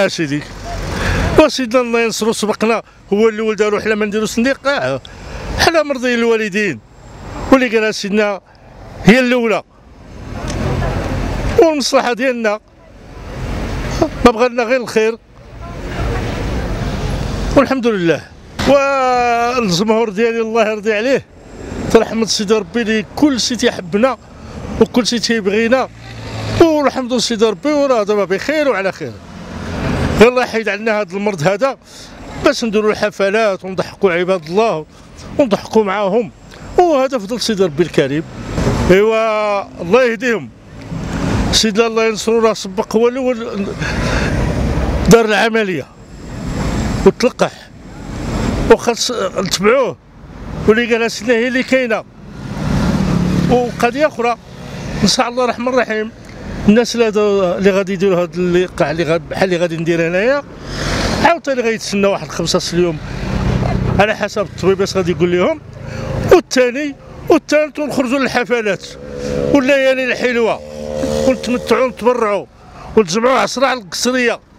سيدي وسيدنا الله ينصرو سبقنا، هو اللي ولد روح حنا ما نديرو صنديق، حنا مرضيين الوالدين، واللي قالها سيدنا هي الاولى والمصلحه ديالنا، ما بغى لنا غير الخير والحمد لله. والجمهور ديالي الله يرضي عليه ترحمة سيدي ربي اللي كل شيء تيحبنا وكل شيء تيبغينا، والحمد لله سيدي ربي وراه دابا بخير وعلى خير. غير الله يحيد عنا هذا المرض هذا باش نديروا الحفلات ونضحكوا عباد الله ونضحكوا معاهم، وهذا فضل سيدي ربي الكريم. ايوا الله يهديهم سيدنا الله ينصرو، راه سبق هو اللي دار العمليه وتلقح وخاص نتبعوه، واللي قالها سيدنا هي اللي كاينه. وقضيه اخرى نسال الله الرحمن الرحيم الناس اللي غادي يديروا هذا اللقاح اللي بحال اللي غادي ندير انايا، عاوتاني غيتسنى واحد 15 يوم على حسب الطبيب اش غادي يقول لهم، والثالث ونخرجوا للحفلات والليالي الحلوه ونتمتعوا ونتبرعوا ونتجمعوا عصره على القصريه.